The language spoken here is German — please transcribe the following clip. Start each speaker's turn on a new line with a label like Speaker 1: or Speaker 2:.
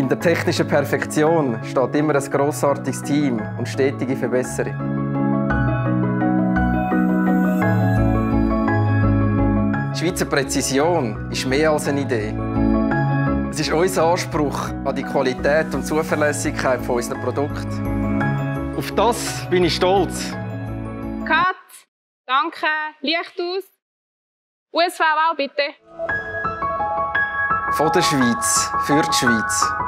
Speaker 1: Hinter technischer Perfektion steht immer ein grossartiges Team und stetige Verbesserung. Die Schweizer Präzision ist mehr als eine Idee. Es ist unser Anspruch an die Qualität und Zuverlässigkeit unserer Produkte. Auf das bin ich stolz.
Speaker 2: Cut, danke, Licht aus. USV auch bitte.
Speaker 1: Von der Schweiz für die Schweiz.